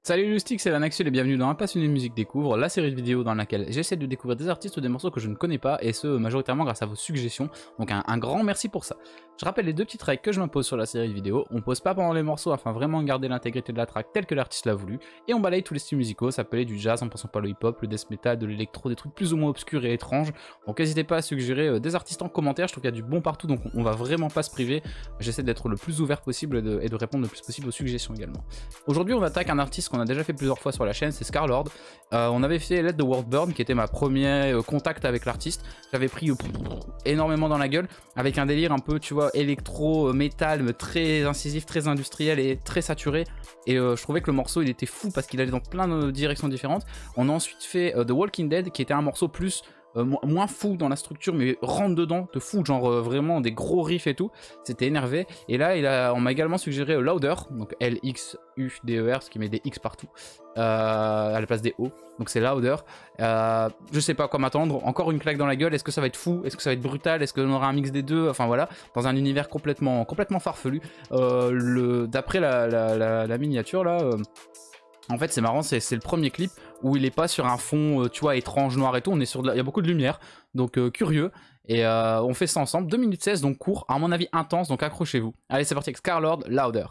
Salut Lustig, c'est Lanaxul et bienvenue dans Un passionné de musique découvre, la série de vidéos dans laquelle j'essaie de découvrir des artistes ou des morceaux que je ne connais pas, et ce majoritairement grâce à vos suggestions, donc un grand merci pour ça. Je rappelle les deux petites règles que je m'impose sur la série de vidéos: on pose pas pendant les morceaux afin vraiment garder l'intégrité de la track telle que l'artiste l'a voulu, et on balaye tous les styles musicaux, ça peut aller du jazz en passant par le hip-hop, le death metal, de l'électro, des trucs plus ou moins obscurs et étranges, donc n'hésitez pas à suggérer des artistes en commentaire, je trouve qu'il y a du bon partout, donc on va vraiment pas se priver, j'essaie d'être le plus ouvert possible et de répondre le plus possible aux suggestions également. Aujourd'hui on attaque un artiste qu'on a déjà fait plusieurs fois sur la chaîne, c'est Scarlord. On avait fait Let the World Burn qui était ma premier contact avec l'artiste. J'avais pris énormément dans la gueule avec un délire un peu, tu vois, électro, métal, très incisif, très industriel et très saturé. Et je trouvais que le morceau il était fou parce qu'il allait dans plein de directions différentes. On a ensuite fait The Walking Dead qui était un morceau plus moins fou dans la structure mais rentre dedans de fou, genre vraiment des gros riffs et tout, c'était énervé. Et là on m'a également suggéré Louder, donc L-X-U-D-E-R, ce qui met des X partout à la place des O, donc c'est Louder. Je sais pas à quoi m'attendre, encore une claque dans la gueule. Est-ce que ça va être fou, est-ce que ça va être brutal, est-ce qu'on aura un mix des deux, enfin voilà, dans un univers complètement farfelu. D'après la miniature là, en fait c'est marrant, c'est le premier clip où il est pas sur un fond tu vois étrange noir et tout, on est sur il y a beaucoup de lumière, donc curieux, et on fait ça ensemble. 2 minutes 16, donc court, à mon avis intense, donc accrochez-vous. Allez c'est parti avec Scarlord, Louder.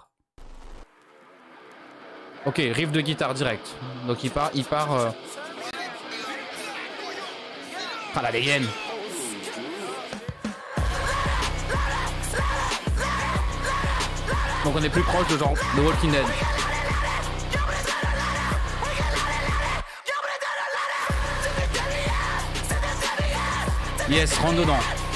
Ok, riff de guitare direct, donc il part ah la dégaine. Donc on est plus proche de genre The Walking Dead. Yes, rentre dedans.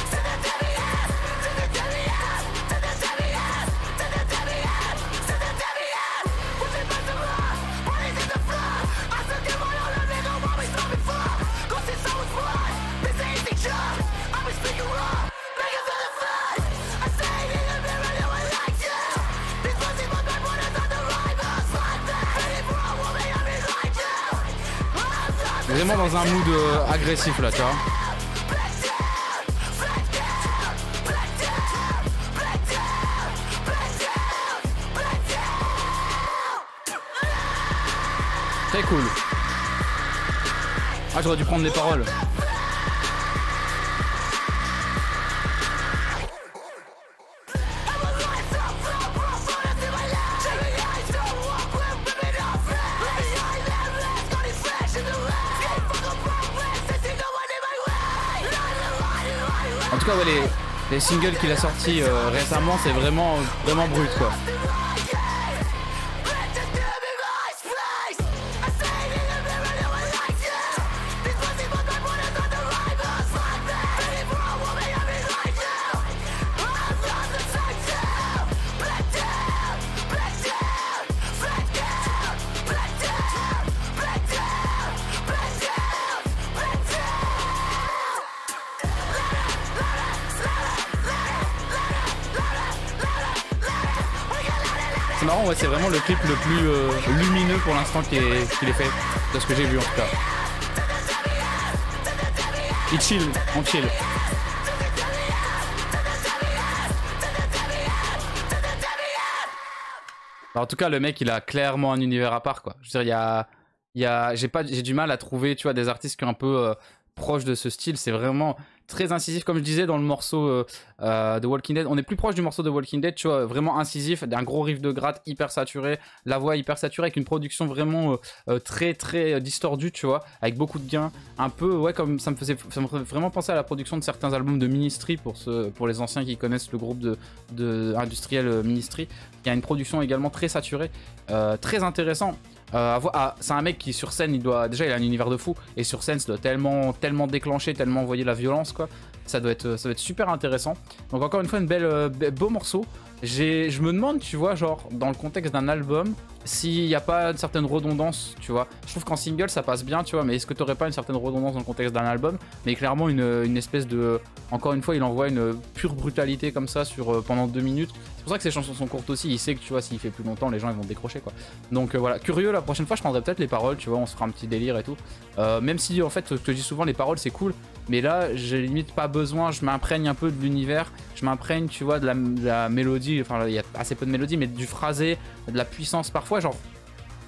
Vraiment dans un mood agressif là, tu vois. Très cool. Ah, j'aurais dû prendre les paroles. En tout cas, ouais, les singles qu'il a sortis récemment, c'est vraiment brut quoi. C'est marrant, ouais, c'est vraiment le clip le plus lumineux pour l'instant qu'il ait fait, de ce que j'ai vu en tout cas. Il chill, on chill. Alors, en tout cas, le mec, il a clairement un univers à part, quoi. Je veux dire, j'ai du mal à trouver, tu vois, des artistes qui sont un peu proches de ce style. C'est vraiment très incisif, comme je disais dans le morceau de Walking Dead. On est plus proche du morceau de Walking Dead, tu vois, vraiment incisif, un gros riff de gratte hyper saturé, la voix hyper saturée, avec une production vraiment très distordue, tu vois, avec beaucoup de gains, un peu, ouais, comme ça me faisait vraiment penser à la production de certains albums de Ministry, pour les anciens qui connaissent le groupe de industriel Ministry. Il y a une production également très saturée, très intéressant. C'est un mec qui sur scène il a un univers de fou, et sur scène ça doit tellement déclencher, tellement envoyer la violence quoi. Ça doit être super intéressant. Donc encore une fois beau morceau. Je me demande, tu vois, genre dans le contexte d'un album, s'il n'y a pas une certaine redondance, tu vois. Je trouve qu'en single ça passe bien, tu vois, mais est-ce que tu n'aurais pas une certaine redondance dans le contexte d'un album? Mais clairement une espèce de... Encore une fois, il envoie une pure brutalité comme ça pendant 2 minutes. C'est pour ça que ces chansons sont courtes aussi. Il sait que, tu vois, s'il fait plus longtemps, les gens ils vont décrocher quoi. Donc voilà, curieux, la prochaine fois je prendrai peut-être les paroles, tu vois, on se fera un petit délire et tout. Même si en fait, je te dis souvent, les paroles c'est cool, mais là j'ai limite pas besoin, je m'imprègne un peu de l'univers, je m'imprègne, tu vois, de la mélodie, enfin il y a assez peu de mélodie, mais du phrasé, de la puissance parfois, genre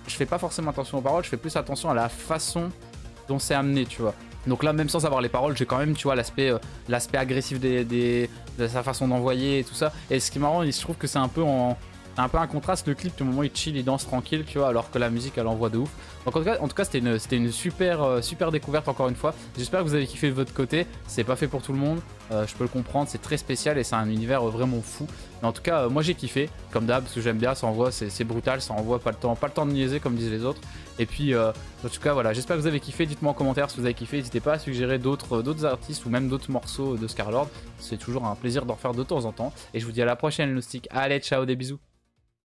je fais pas forcément attention aux paroles, je fais plus attention à la façon dont c'est amené, tu vois. Donc là, même sans savoir les paroles, j'ai quand même, tu vois, l'aspect agressif de sa façon d'envoyer et tout ça. Et ce qui est marrant, je trouve que c'est un peu un contraste. Le clip, du moment où il chill, il danse tranquille, tu vois, alors que la musique, elle envoie de ouf. Donc en tout cas c'était une super découverte encore une fois. J'espère que vous avez kiffé de votre côté. C'est pas fait pour tout le monde, je peux le comprendre, c'est très spécial et c'est un univers vraiment fou. Mais en tout cas, moi j'ai kiffé, comme d'hab, parce que j'aime bien, ça envoie, c'est brutal, ça envoie pas le temps de niaiser comme disent les autres. Et puis, en tout cas, voilà, j'espère que vous avez kiffé. Dites-moi en commentaire si vous avez kiffé. N'hésitez pas à suggérer d'autres artistes ou même d'autres morceaux de Scarlord. C'est toujours un plaisir d'en refaire de temps en temps. Et je vous dis à la prochaine, les loustiques. Allez, ciao, des bisous.